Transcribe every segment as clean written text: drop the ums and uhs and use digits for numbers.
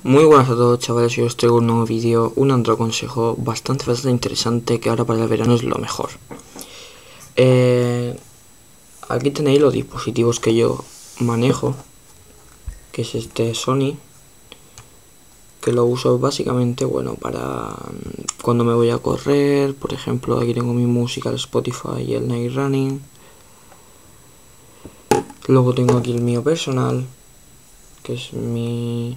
Muy buenas a todos, chavales, yo os traigo un nuevo vídeo, un otro consejo bastante interesante que ahora para el verano es lo mejor. Aquí tenéis los dispositivos que yo manejo, que es este Sony, que lo uso básicamente, bueno, para cuando me voy a correr. Por ejemplo, aquí tengo mi música, el Spotify y el Night Running. Luego tengo aquí el mío personal, que es mi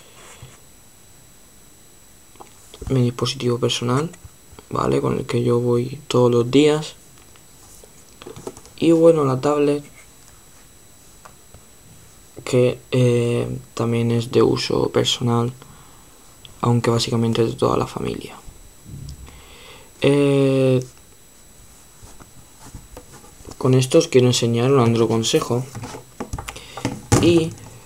dispositivo personal, vale, con el que yo voy todos los días. Y bueno, la tablet, que también es de uso personal, aunque básicamente es de toda la familia. Con esto os quiero enseñar un otro consejo. Y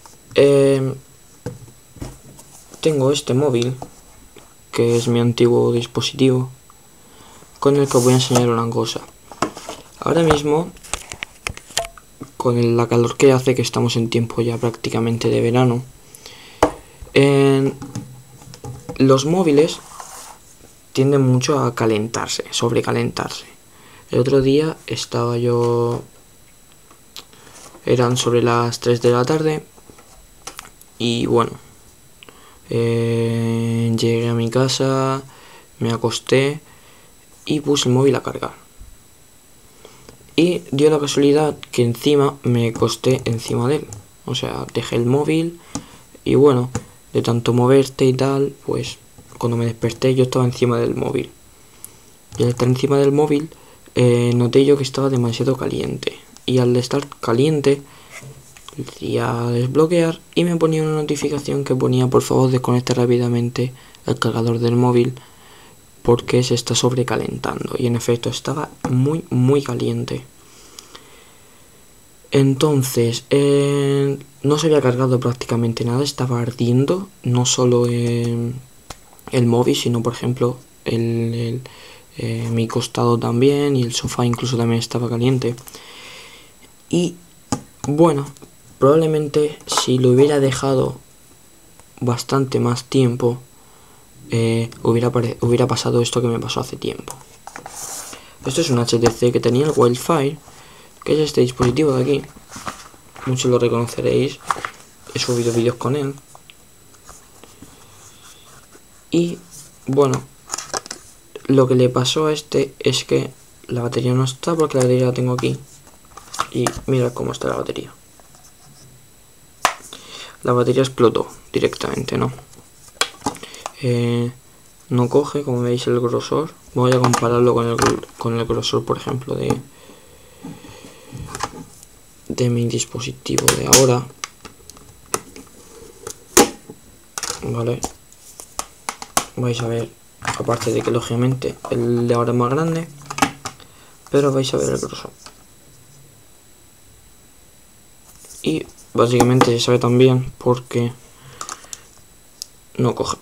tengo este móvil, que es mi antiguo dispositivo, con el que os voy a enseñar una cosa. Ahora mismo, con la calor que hace, que estamos en tiempo ya prácticamente de verano, los móviles tienden mucho a calentarse, sobrecalentarse. El otro día estaba yo, eran sobre las 3 de la tarde, y bueno, llegué a mi casa, me acosté y puse el móvil a cargar. Y dio la casualidad que encima me acosté encima de él. O sea, dejé el móvil y bueno, de tanto moverte y tal, pues cuando me desperté yo estaba encima del móvil. Y al estar encima del móvil, noté yo que estaba demasiado caliente. Y al estar caliente, le di a desbloquear y me ponía una notificación que ponía: por favor, desconecte rápidamente el cargador del móvil porque se está sobrecalentando. Y en efecto estaba muy caliente. Entonces no se había cargado prácticamente nada, estaba ardiendo, no solo el móvil, sino por ejemplo mi costado también, y el sofá incluso también estaba caliente. Y bueno, probablemente si lo hubiera dejado bastante más tiempo, hubiera pasado esto que me pasó hace tiempo. Esto es un HTC que tenía el Wi-Fi, que es este dispositivo de aquí. Muchos lo reconoceréis, he subido vídeos con él. Y bueno, lo que le pasó a este es que la batería no está, porque la batería la tengo aquí. Y mira cómo está la batería. La batería explotó directamente, ¿no? No coge, como veis, el grosor. Voy a compararlo con el grosor, por ejemplo, de mi dispositivo de ahora. Vale. Vais a ver, aparte de que lógicamente el de ahora es más grande, pero vais a ver el grosor. Y básicamente se sabe también porque no coge.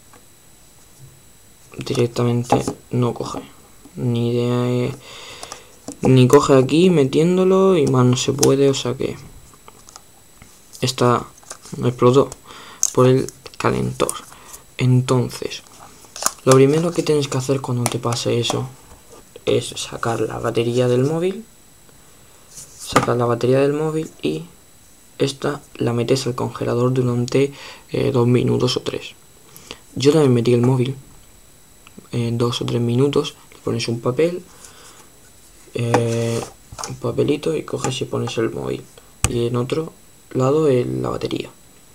Directamente no coge. Ni coge aquí metiéndolo, y más no se puede, o sea que explotó por el calentor. Entonces, lo primero que tienes que hacer cuando te pase eso es sacar la batería del móvil. Y esta la metes al congelador durante 2 minutos o 3. Yo también metí el móvil 2 o 3 minutos, le pones un papel, un papelito, y coges y pones el móvil, y en otro lado la batería.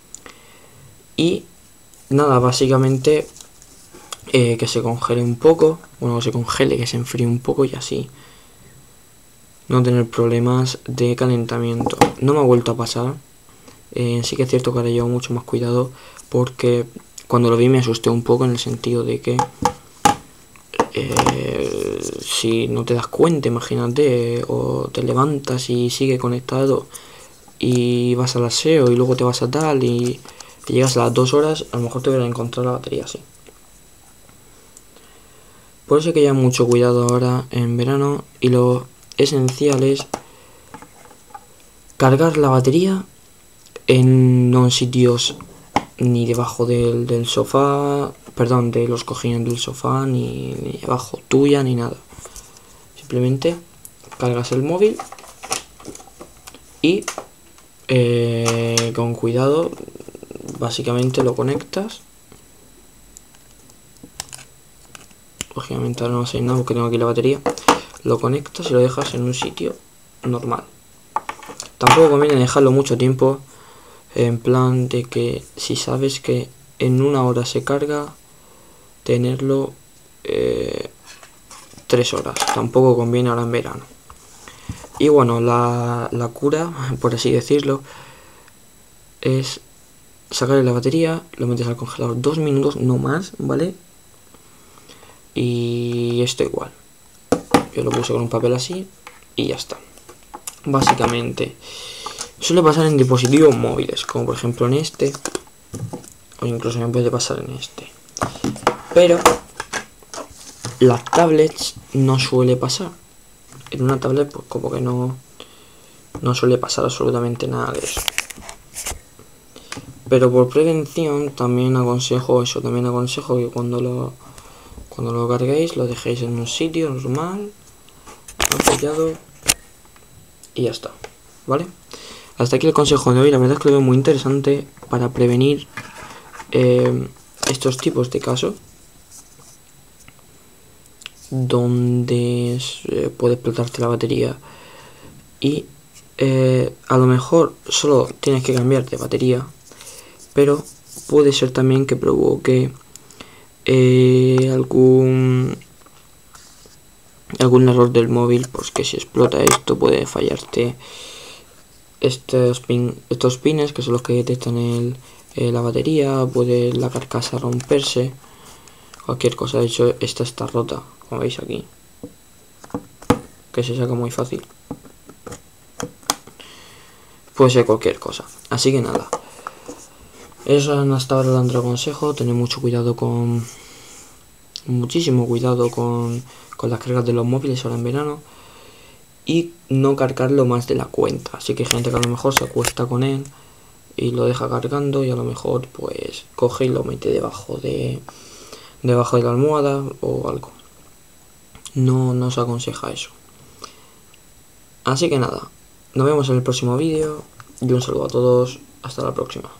Y nada, básicamente que se congele un poco, que se enfríe un poco, y así no tener problemas de calentamiento. No me ha vuelto a pasar. Sí que es cierto que ahora llevo mucho más cuidado, porque cuando lo vi me asusté un poco, en el sentido de que si no te das cuenta, imagínate, o te levantas y sigue conectado y vas al aseo y luego te vas a tal y llegas a las 2 horas, a lo mejor te hubiera encontrado la batería así. Por eso hay que llevar mucho cuidado ahora en verano, y lo esencial es cargar la batería no en sitios ni debajo del sofá, perdón, de los cojines del sofá, ni debajo tuya, ni nada. Simplemente cargas el móvil y con cuidado, básicamente lo conectas. Lógicamente ahora no va a salir nada porque tengo aquí la batería. Lo conectas y lo dejas en un sitio normal. Tampoco conviene dejarlo mucho tiempo, en plan de que si sabes que en 1 hora se carga, tenerlo 3 horas. Tampoco conviene ahora en verano. Y bueno, la cura, por así decirlo, es sacarle la batería, lo metes al congelador 2 minutos, no más, ¿vale? Y esto igual. Yo lo puse con un papel así y ya está. Básicamente, suele pasar en dispositivos móviles, como por ejemplo en este, o incluso me puede pasar en este. Pero las tablets no suele pasar. En una tablet pues como que no suele pasar absolutamente nada de eso. Pero por prevención también aconsejo eso, que cuando lo carguéis lo dejéis en un sitio normal, apoyado, y ya está, ¿vale? Hasta aquí el consejo de hoy. La verdad es que lo veo muy interesante para prevenir estos tipos de casos donde puede explotarte la batería y a lo mejor solo tienes que cambiar de batería, pero puede ser también que provoque algún error del móvil, pues que si explota esto puede fallarte estos pines, que son los que detectan la batería, puede la carcasa romperse, cualquier cosa. De hecho esta está rota, como veis aquí, que se saca muy fácil. Puede ser cualquier cosa, así que nada, eso hasta ahora dando consejo. Tener mucho cuidado muchísimo cuidado con las cargas de los móviles ahora en verano, y no cargarlo más de la cuenta. Así que hay gente que a lo mejor se acuesta con él y lo deja cargando, y a lo mejor pues coge y lo mete debajo de la almohada o algo. No se aconseja eso. Así que nada, nos vemos en el próximo vídeo y un saludo a todos. Hasta la próxima.